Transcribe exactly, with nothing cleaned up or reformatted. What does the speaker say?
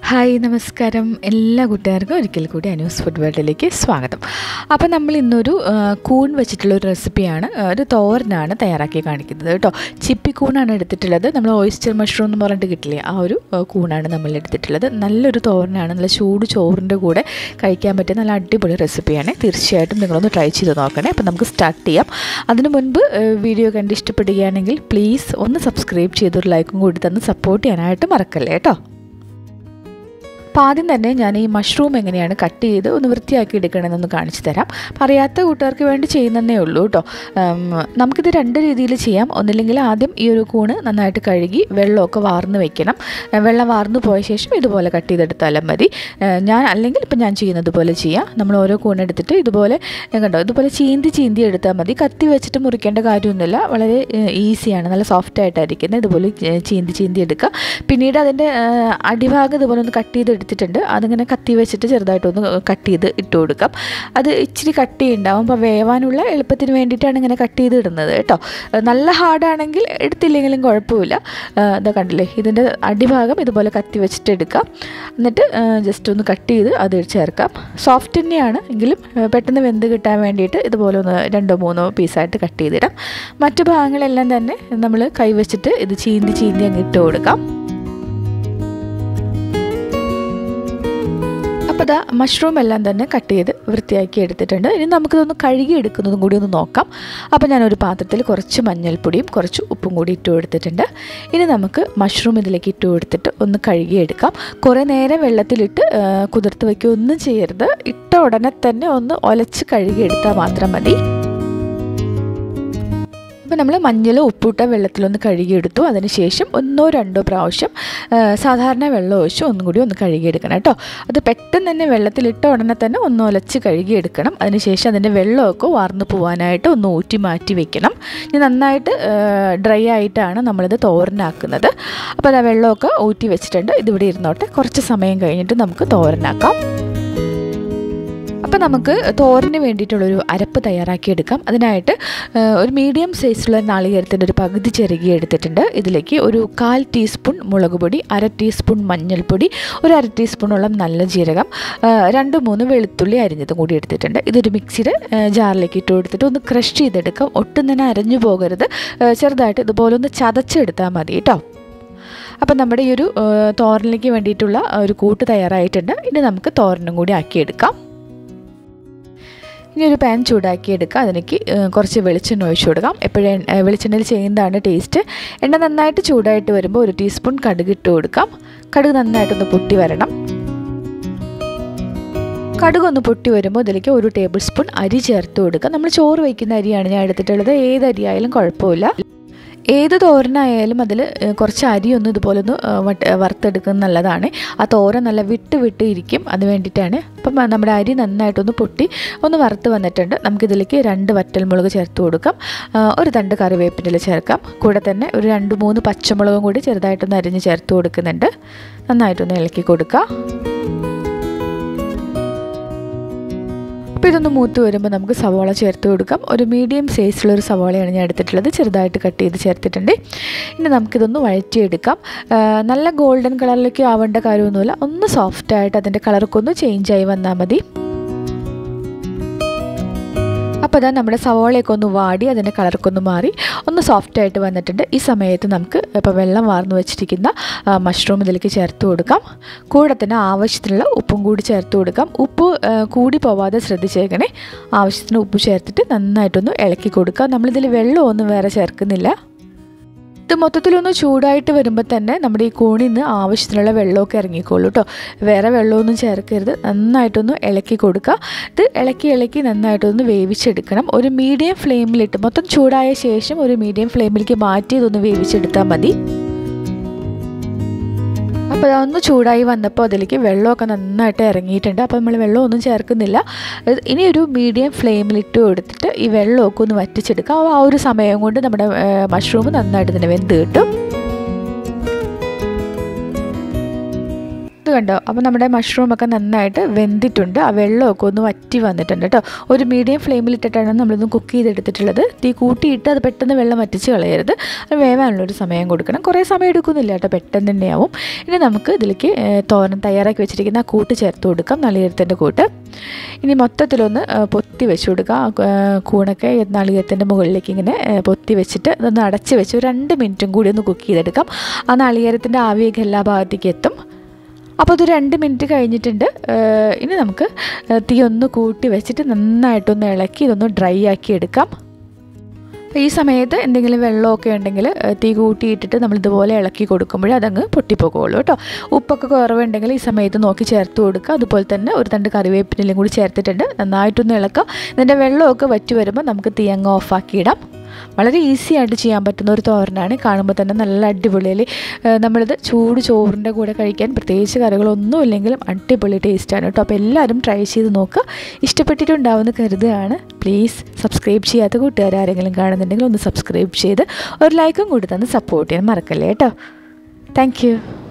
Hi നമസ്കാരം എല്ലാ കൂട്ടുകാർക്കും ഒരിക്കൽ കൂടി അനൂസ് ഫുഡ് വേൾഡിലേക്ക് സ്വാഗതം. അപ്പോൾ നമ്മൾ ഇന്നൊരു കൂൺ വെച്ചിട്ടുള്ളൊരു റെസിപ്പിയാണ്, ഒരു തോരനാണ് തയ്യാറാക്കി കാണിക്കുന്നത് കേട്ടോ. ചിപ്പി കൂണാണ് എടുത്തിട്ടുള്ളത്. നമ്മൾ ഓയിസ്റ്റർ മഷ്റൂം എന്ന് പറഞ്ഞിട്ട് കിട്ടില്ലേ, ആ ഒരു കൂണാണ് നമ്മൾ എടുത്തിട്ടുള്ളത്. നല്ലൊരു തോരനാണ്, നല്ല ചൂട് ചോറിൻ്റെ കൂടെ കഴിക്കാൻ പറ്റിയ നല്ല അടിപൊളി റെസിപ്പിയാണ്. തീർച്ചയായിട്ടും നിങ്ങളൊന്ന് ട്രൈ ചെയ്ത് നോക്കണേ. അപ്പോൾ നമുക്ക് സ്റ്റാർട്ട് ചെയ്യാം. അതിനു മുൻപ് വീഡിയോ കണ്ട് ഇഷ്ടപ്പെടുകയാണെങ്കിൽ പ്ലീസ് ഒന്ന് സബ്സ്ക്രൈബ് ചെയ്തൊരു ലൈക്കും കൂടി തന്ന് സപ്പോർട്ട് ചെയ്യാനായിട്ട് മറക്കല്ലേ കേട്ടോ. അപ്പോൾ ആദ്യം തന്നെ ഞാൻ ഈ മഷ്റൂം എങ്ങനെയാണ് കട്ട് ചെയ്ത് ഒന്ന് വൃത്തിയാക്കി എടുക്കണമെന്നൊന്ന് കാണിച്ചു തരാം. അറിയാത്ത കൂട്ടുകാർക്ക് വേണ്ടി ചെയ്യുന്നതേ ഉള്ളൂ കേട്ടോ. നമുക്കിത് രണ്ട് രീതിയിൽ ചെയ്യാം. ഒന്നില്ലെങ്കിൽ ആദ്യം ഈ ഒരു കൂണ് നന്നായിട്ട് കഴുകി വെള്ളമൊക്കെ വാർന്ന് വെക്കണം. വെള്ളം വാർന്നു പോയ ശേഷം ഇതുപോലെ കട്ട് ചെയ്തെടുത്താലും മതി. ഞാൻ അല്ലെങ്കിൽ ഇപ്പം ഞാൻ ചെയ്യുന്നത് പോലെ ചെയ്യാം. നമ്മൾ ഓരോ കൂണെടുത്തിട്ട് ഇതുപോലെ കണ്ടോ, ഇതുപോലെ ചീന്തി ചീന്തി എടുത്താൽ മതി. കത്തി വെച്ചിട്ട് മുറിക്കേണ്ട കാര്യമൊന്നുമില്ല, വളരെ ഈസിയാണ്, നല്ല സോഫ്റ്റ് ആയിട്ടായിരിക്കുന്നത്. ഇതുപോലെ ചീന്തി ചീന്തി എടുക്കുക. പിന്നീട് അതിൻ്റെ അടിഭാഗം ഇതുപോലെ ഒന്ന് കട്ട് ചെയ്ത് എടുത്തിട്ടുണ്ട്. അതിങ്ങനെ കത്തി വെച്ചിട്ട് ചെറുതായിട്ടൊന്ന് കട്ട് ചെയ്ത് ഇട്ട് കൊടുക്കാം. അത് ഇച്ചിരി കട്ടി ഉണ്ടാവും, അപ്പോൾ വേവാനുള്ള എളുപ്പത്തിന് വേണ്ടിയിട്ടാണ് ഇങ്ങനെ കട്ട് ചെയ്ത് ഇടുന്നത് കേട്ടോ. നല്ല ഹാർഡാണെങ്കിൽ എടുത്തില്ലെങ്കിലും കുഴപ്പമില്ല. ഇതാ കണ്ടില്ലേ, ഇതിൻ്റെ അടിഭാഗം ഇതുപോലെ കത്തി വെച്ചിട്ട് എടുക്കാം. എന്നിട്ട് ജസ്റ്റ് ഒന്ന് കട്ട് ചെയ്ത് അത് ചേർക്കാം. സോഫ്റ്റ് തന്നെയാണ് എങ്കിലും പെട്ടെന്ന് വെന്ത് കിട്ടാൻ വേണ്ടിയിട്ട് ഇതുപോലെ ഒന്ന് രണ്ടോ മൂന്നോ പീസായിട്ട് കട്ട് ചെയ്തിടാം. മറ്റു ഭാഗങ്ങളെല്ലാം തന്നെ നമ്മൾ കൈ വെച്ചിട്ട് ഇത് ചീന്തി ചീന്തി അങ്ങ് ഇട്ട് കൊടുക്കാം. അപ്പോൾ ഇതാ മഷ്റൂം എല്ലാം തന്നെ കട്ട് ചെയ്ത് വൃത്തിയാക്കി എടുത്തിട്ടുണ്ട്. ഇനി നമുക്കിതൊന്ന് കഴുകി എടുക്കുന്നതും കൂടി ഒന്ന് നോക്കാം. അപ്പോൾ ഞാനൊരു പാത്രത്തിൽ കുറച്ച് മഞ്ഞൾപ്പൊടിയും കുറച്ച് ഉപ്പും കൂടി ഇട്ട് കൊടുത്തിട്ടുണ്ട്. ഇനി നമുക്ക് മഷ്റൂം ഇതിലേക്ക് ഇട്ട് കൊടുത്തിട്ട് ഒന്ന് കഴുകിയെടുക്കാം. കുറേ നേരം വെള്ളത്തിലിട്ട് കുതിർത്ത് വയ്ക്കുകയൊന്നും ചെയ്യരുത്. ഇട്ട ഉടനെ തന്നെ ഒന്ന് ഒലച്ച് കഴുകിയെടുത്താൽ മാത്രം മതി. അപ്പോൾ നമ്മൾ മഞ്ഞൾ ഉപ്പിട്ട വെള്ളത്തിലൊന്ന് കഴുകിയെടുത്തു. അതിന് ശേഷം ഒന്നോ രണ്ടോ പ്രാവശ്യം സാധാരണ വെള്ളം ഒഴിച്ച് ഒന്നും കൂടി ഒന്ന് കഴുകിയെടുക്കണം കേട്ടോ. അത് പെട്ടെന്ന് തന്നെ വെള്ളത്തിലിട്ട ഉടനെ തന്നെ ഒന്ന് ഒലച്ച് കഴുകിയെടുക്കണം. അതിന് ശേഷം അതിൻ്റെ വെള്ളമൊക്കെ വാർന്നു പോകാനായിട്ട് ഒന്ന് ഊറ്റി മാറ്റി വെക്കണം. ഇനി നന്നായിട്ട് ഡ്രൈ ആയിട്ടാണ് നമ്മളിത് തോരനാക്കുന്നത്. അപ്പോൾ അത് ആ വെള്ളമൊക്കെ ഊറ്റി വെച്ചിട്ടുണ്ട്. ഇതിവിടെ ഇരുന്നോട്ടെ. കുറച്ച് സമയം കഴിഞ്ഞിട്ട് നമുക്ക് തോരനാക്കാം. അപ്പോൾ നമുക്ക് തോരന് വേണ്ടിയിട്ടുള്ളൊരു അരപ്പ് തയ്യാറാക്കിയെടുക്കാം. അതിനായിട്ട് ഒരു മീഡിയം സൈസിലുള്ള നാളികേരത്തിൻ്റെ ഒരു പകുതി ചിരകി എടുത്തിട്ടുണ്ട്. ഇതിലേക്ക് ഒരു കാൽ ടീസ്പൂൺ മുളക് പൊടി, അര ടീസ്പൂൺ മഞ്ഞൾപ്പൊടി, ഒരു അര ടീസ്പൂണോളം നല്ല ജീരകം, രണ്ട് മൂന്ന് വെളുത്തുള്ളി അരിഞ്ഞതും കൂടി എടുത്തിട്ടുണ്ട്. ഇതൊരു മിക്സിയുടെ ജാറിലേക്ക് ഇട്ട് കൊടുത്തിട്ട് ഒന്ന് ക്രഷ് ചെയ്തെടുക്കാം. ഒട്ടും തന്നെ അരഞ്ഞു പോകരുത്. ചെറുതായിട്ട് ഇതുപോലെ ഒന്ന് ചതച്ചെടുത്താൽ മതി കേട്ടോ. അപ്പം നമ്മുടെ ഈ ഒരു തോരനിലേക്ക് വേണ്ടിയിട്ടുള്ള ഒരു കൂട്ട് തയ്യാറായിട്ടുണ്ട്. ഇനി നമുക്ക് തോരനും കൂടി ആക്കിയെടുക്കാം. ഇനി ഒരു പാൻ ചൂടാക്കിയെടുക്കുക. അതിലേക്ക് കുറച്ച് വെളിച്ചെണ്ണ ഒഴിച്ചു കൊടുക്കാം. എപ്പോഴും വെളിച്ചെണ്ണയിൽ ചെയ്യുന്നതാണ് ടേസ്റ്റ്. എണ്ണ നന്നായിട്ട് ചൂടായിട്ട് വരുമ്പോൾ ഒരു ടീസ്പൂൺ കടുക് ഇട്ട് കൊടുക്കാം. കടുക് നന്നായിട്ടൊന്ന് പൊട്ടി വരണം. കടുക് ഒന്ന് പൊട്ടി വരുമ്പോൾ ഇതിലേക്ക് ഒരു ടേബിൾ സ്പൂൺ അരി ചേർത്ത് കൊടുക്കുക. നമ്മൾ ചോറ് വയ്ക്കുന്ന അരിയാണ് ഞാൻ എടുത്തിട്ടുള്ളത്. ഏത് അരി ആയാലും കുഴപ്പമില്ല. ഏത് തോരനായാലും അതിൽ കുറച്ച് അരി ഒന്ന് ഇതുപോലെ ഒന്ന് വറുത്തെടുക്കുന്നത് നല്ലതാണ്. ആ തോരൻ നല്ല വിട്ട് വിട്ട് ഇരിക്കും, അത് വേണ്ടിയിട്ടാണ്. അപ്പം നമ്മുടെ അരി നന്നായിട്ടൊന്ന് പൊട്ടി ഒന്ന് വറുത്ത് വന്നിട്ടുണ്ട്. നമുക്കിതിലേക്ക് രണ്ട് വറ്റൽമുളക് ചേർത്ത് കൊടുക്കാം. ഒരു തണ്ട് കറിവേപ്പിൻ്റെ ചേർക്കാം. കൂടെ തന്നെ ഒരു രണ്ട് മൂന്ന് പച്ചമുളകും കൂടി ചെറുതായിട്ടൊന്ന് അരിഞ്ഞ് ചേർത്ത് കൊടുക്കുന്നുണ്ട്. നന്നായിട്ടൊന്ന് ഇളക്കി കൊടുക്കുക. അപ്പോൾ ഇതൊന്ന് മൂത്ത് വരുമ്പോൾ നമുക്ക് സവാള ചേർത്ത് കൊടുക്കാം. ഒരു മീഡിയം സൈസിലൊരു സവാളയാണ് ഞാൻ എടുത്തിട്ടുള്ളത്. ചെറുതായിട്ട് കട്ട് ചെയ്ത് ചേർത്തിട്ടുണ്ട്. ഇനി നമുക്കിതൊന്ന് വഴറ്റിയെടുക്കാം. നല്ല ഗോൾഡൻ കളറിലേക്ക് ആവേണ്ട കാര്യമൊന്നുമില്ല. ഒന്ന് സോഫ്റ്റായിട്ട് അതിൻ്റെ കളറൊക്കെ ഒന്ന് ചേഞ്ചായി വന്നാൽ മതി. അപ്പോൾ അതാ നമ്മുടെ സവാളയൊക്കെ ഒന്ന് വാടി അതിൻ്റെ കളറൊക്കെ ഒന്ന് മാറി ഒന്ന് സോഫ്റ്റായിട്ട് വന്നിട്ടുണ്ട്. ഈ സമയത്ത് നമുക്ക് ഇപ്പോൾ വെള്ളം വാർന്നു വെച്ചിരിക്കുന്ന മഷ്റൂം ഇതിലേക്ക് ചേർത്ത് കൊടുക്കാം. കൂടെ തന്നെ ആവശ്യത്തിനുള്ള ഉപ്പും കൂടി ചേർത്ത് കൊടുക്കാം. ഉപ്പ് കൂടി പോവാതെ ശ്രദ്ധിച്ചേക്കണേ. ആവശ്യത്തിന് ഉപ്പ് ചേർത്തിട്ട് നന്നായിട്ടൊന്ന് ഇളക്കി കൊടുക്കുക. നമ്മളിതിൽ വെള്ളമൊന്നും വേറെ ചേർക്കുന്നില്ല. ഇത് മൊത്തത്തിലൊന്ന് ചൂടായിട്ട് വരുമ്പോൾ തന്നെ നമ്മുടെ ഈ കൂണിൽ നിന്ന് ആവശ്യത്തിനുള്ള വെള്ളമൊക്കെ ഇറങ്ങിക്കോളൂ കേട്ടോ. വേറെ വെള്ളമൊന്നും ചേർക്കരുത്. നന്നായിട്ടൊന്ന് ഇളക്കി കൊടുക്കുക. ഇത് ഇളക്കി ഇളക്കി നന്നായിട്ടൊന്ന് വേവിച്ചെടുക്കണം. ഒരു മീഡിയം ഫ്ലെയിമിലിട്ട് മൊത്തം ചൂടായ ശേഷം ഒരു മീഡിയം ഫ്ലെയിമിലേക്ക് മാറ്റി ഇതൊന്ന് വേവിച്ചെടുത്താൽ മതി. അപ്പോൾ അതൊന്ന് ചൂടായി വന്നപ്പോൾ അതിലേക്ക് വെള്ളമൊക്കെ നന്നായിട്ട് ഇറങ്ങിയിട്ടുണ്ട്. അപ്പോൾ നമ്മൾ വെള്ളമൊന്നും ചേർക്കുന്നില്ല. ഇനി ഒരു മീഡിയം ഫ്ലെയിമിലിട്ട് കൊടുത്തിട്ട് ഈ വെള്ളമൊക്കെ ഒന്ന് വറ്റിച്ചെടുക്കാം. ആ ഒരു സമയം കൊണ്ട് നമ്മുടെ മഷ്റൂം നന്നായിട്ട് തന്നെ വെന്ത് കിട്ടും. ഇത് കണ്ടോ, അപ്പോൾ നമ്മുടെ മഷ്റൂമൊക്കെ നന്നായിട്ട് വെന്തിട്ടുണ്ട്. ആ വെള്ളമൊക്കെ ഒന്ന് വറ്റി വന്നിട്ടുണ്ട് കേട്ടോ. ഒരു മീഡിയം ഫ്ലെയിമിലിട്ടിട്ടാണ് നമ്മളിതൊന്ന് കുക്ക് ചെയ്തെടുത്തിട്ടുള്ളത്. തീ കൂട്ടിയിട്ട് അത് പെട്ടെന്ന് വെള്ളം വറ്റിച്ച് കളയരുത്. അത് വേവാനുള്ളൊരു സമയം കൊടുക്കണം. കുറേ സമയം എടുക്കുന്നില്ല കേട്ടോ, പെട്ടെന്ന് തന്നെയാവും. ഇനി നമുക്ക് ഇതിലേക്ക് തോരൻ തയ്യാറാക്കി വെച്ചിരിക്കുന്ന ആ കൂട്ട് ചേർത്ത് കൊടുക്കാം, നാളികേരത്തിൻ്റെ കൂട്ട്. ഇനി മൊത്തത്തിലൊന്ന് പൊത്തി വെച്ച് കൊടുക്കുക. കൂണൊക്കെ നാളികേരത്തിൻ്റെ മുകളിലേക്ക് ഇങ്ങനെ പൊത്തി വെച്ചിട്ട് അതൊന്ന് അടച്ച് വെച്ച് ഒരു രണ്ട് മിനിറ്റും കൂടി ഒന്ന് കുക്ക് ചെയ്തെടുക്കാം. ആ നാളികേരത്തിൻ്റെ ആവിയൊക്കെ എല്ലാ ഭാഗത്തേക്ക് എത്തും. അപ്പോൾ ഇത് രണ്ട് മിനിറ്റ് കഴിഞ്ഞിട്ടുണ്ട്. ഇനി നമുക്ക് തീ ഒന്ന് കൂട്ടി വെച്ചിട്ട് നന്നായിട്ടൊന്ന് ഇളക്കി ഇതൊന്ന് ഡ്രൈ ആക്കി എടുക്കാം. ഈ സമയത്ത് എന്തെങ്കിലും വെള്ളമൊക്കെ ഉണ്ടെങ്കിൽ തീ കൂട്ടിയിട്ടിട്ട് നമ്മളിതുപോലെ ഇളക്കി കൊടുക്കുമ്പോഴേ അതങ്ങ് പൊട്ടിപ്പോകുള്ളൂ കേട്ടോ. ഉപ്പൊക്കെ കുറവുണ്ടെങ്കിൽ ഈ സമയത്ത് നോക്കി ചേർത്ത് കൊടുക്കുക. അതുപോലെ തന്നെ ഒരു തണ്ട് കറിവേപ്പിനെല്ലാം കൂടി ചേർത്തിട്ടുണ്ട്. നന്നായിട്ടൊന്ന് ഇളക്കാം. ഇതിൻ്റെ വെള്ളമൊക്കെ വറ്റി വരുമ്പോൾ നമുക്ക് തീ അങ്ങ് ഓഫാക്കിയിടാം. വളരെ ഈസി ആയിട്ട് ചെയ്യാൻ പറ്റുന്ന ഒരു തോരനാണ്. കാണുമ്പോൾ തന്നെ നല്ല അടിപൊളിയിൽ നമ്മളിത് ചൂട് ചോറിൻ്റെ കൂടെ കഴിക്കാൻ പ്രത്യേകിച്ച് കറികളൊന്നും ഇല്ലെങ്കിലും അടിപൊളി ടേസ്റ്റാണ് കേട്ടോ. അപ്പോൾ എല്ലാവരും ട്രൈ ചെയ്ത് നോക്കുക. ഇഷ്ടപ്പെട്ടിട്ടുണ്ടാവുമെന്ന് കരുതുകയാണ്. പ്ലീസ് സബ്സ്ക്രൈബ് ചെയ്യാത്ത കൂട്ടുകാർ ആരെങ്കിലും കാണുന്നുണ്ടെങ്കിൽ ഒന്ന് സബ്സ്ക്രൈബ് ചെയ്ത് ഒരു ലൈക്കും കൂടി തന്ന് സപ്പോർട്ട് ചെയ്യാൻ മറക്കല്ലേ കേട്ടോ. Thank U.